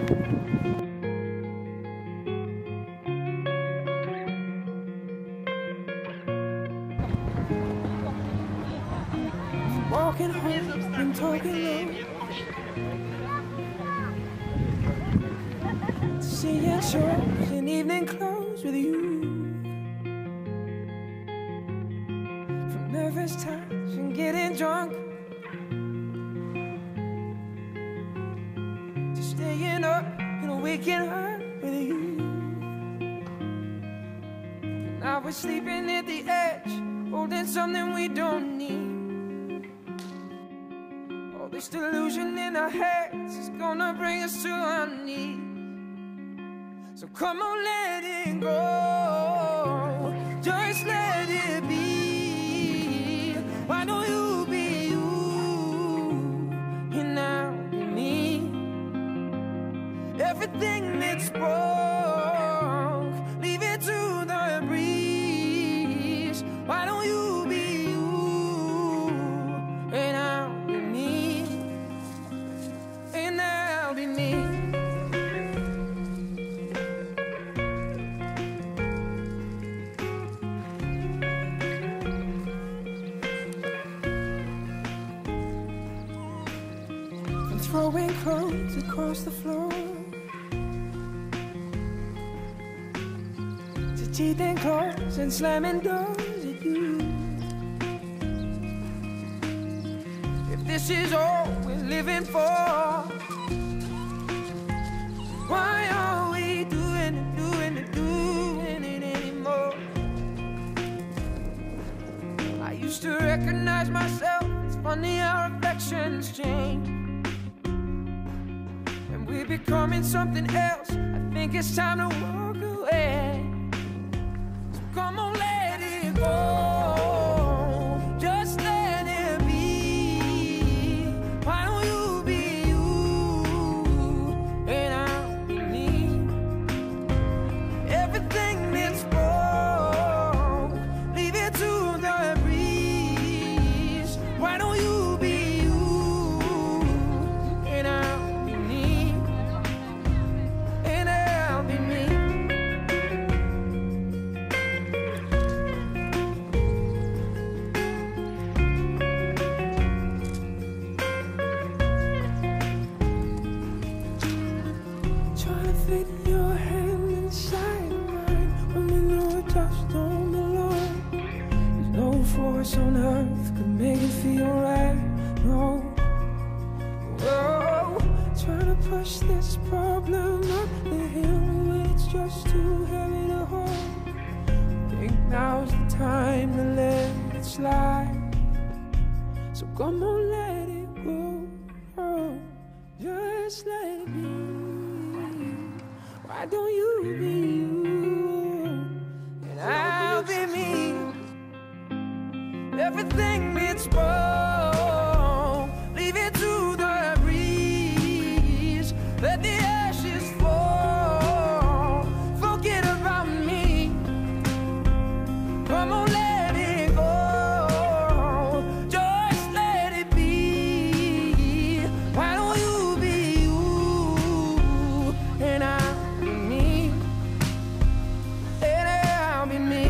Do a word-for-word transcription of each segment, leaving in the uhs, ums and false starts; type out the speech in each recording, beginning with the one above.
Walking home and talking low, seeing shows in evening clothes with you. From nervous touch and getting drunk to staying up and waking up with you. Now we're sleeping at the edge, holding something we don't need. This delusion in our heads is gonna bring us to our knees. So come on, let it go, just let it be. Why don't you be you, and I'll be me. Everything that's broke, leave it to the breeze. Why don't you be you, and I'll be me, and I'll be me. From throwing clothes across the floor to teething claws and slamming doors at you. If this is all we're living for, why are we doing it, doing it, doing it anymore? I used to recognize myself. It's funny how affections change, and we're becoming something else. I think it's time to walk away. So come on, let it go, just let it be. Why don't you be you, and I'll be me. Everything that's broke, leave it to the breeze. Why don't you be you, and I'll be me, and I'll be me. Trying to fit your hand inside mine when we know it just don't belong. There's no force on earth could make it feel right. No. Whoa. Trying to push this problem up the hill, it's just too heavy to hold. Think now's the time to let it slide. So come on, let it go. Oh, just let it be. Why don't you be you, and I'll be me. Everything that's broke, leave it to the breeze. Let the ashes fall, forget about me. Come on, let it go, just let it be. Why don't you be you, and I'll be me, and I'll be me.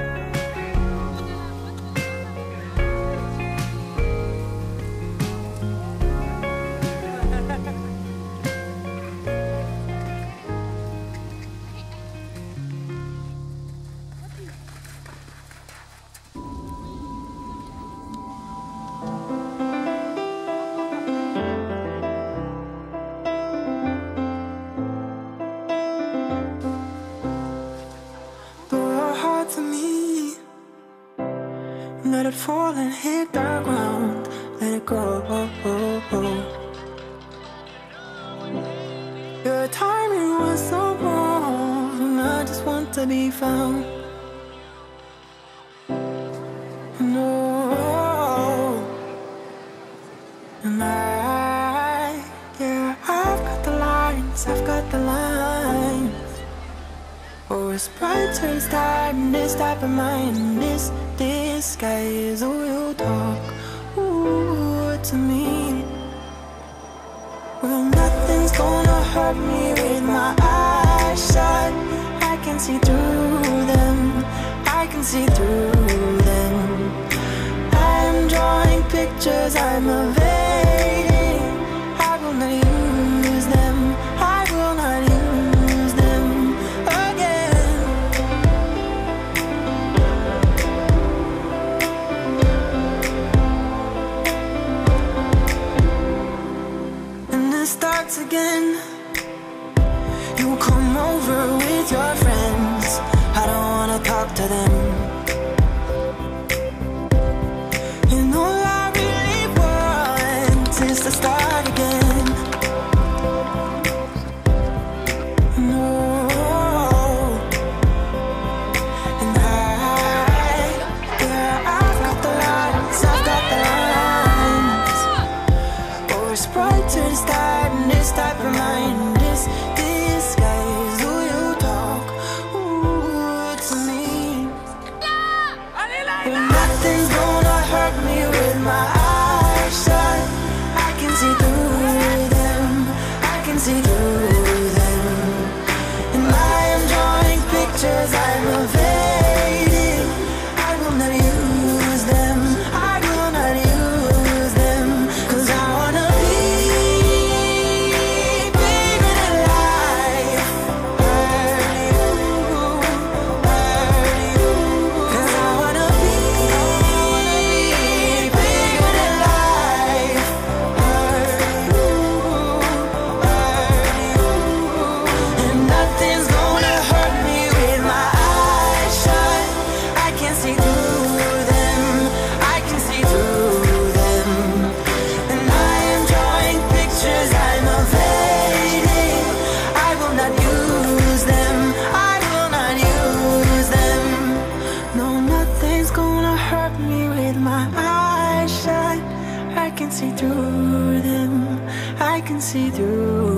Throw your heart to me, let it fall and hit the ground. Let it go. Your timing was so wrong, and I just want to be found. No, and I, yeah, I've got the lines, I've got the lines. Or it's bright turns dark in this type of mind. This disguise, oh, you talk, ooh, to me. Well, nothing's gonna hurt hurt me with my eyes shut. I can see through them, I can see through them. I'm drawing pictures, I'm evading. I will not use them, I will not use them again. And it starts again. You come over with your friends, I don't wanna talk to them. And all I really want is to start again. No. And I, yeah, I've got the lines, I've got the lines. Or a sprite to the start, and this type of mind, this, this guy is who you talk, ooh, to me. Well, nothing's gonna hurt me with my eyes shut. I can see through them, I can see through them. And I am drawing pictures, I'm evading. I will not use them, I will not use them. Cause I wanna be bigger than life. Hurt you, hurt you. Cause I wanna be bigger than life. Hurt you, hurt you. And nothing's gonna hurt me with my eyes shut. I can see through them, I can see through them. And I am drawing pictures, I'm evading. I will not use them, I will not use them. No, nothing's gonna hurt me with my eyes shut. I can see through them, I can see through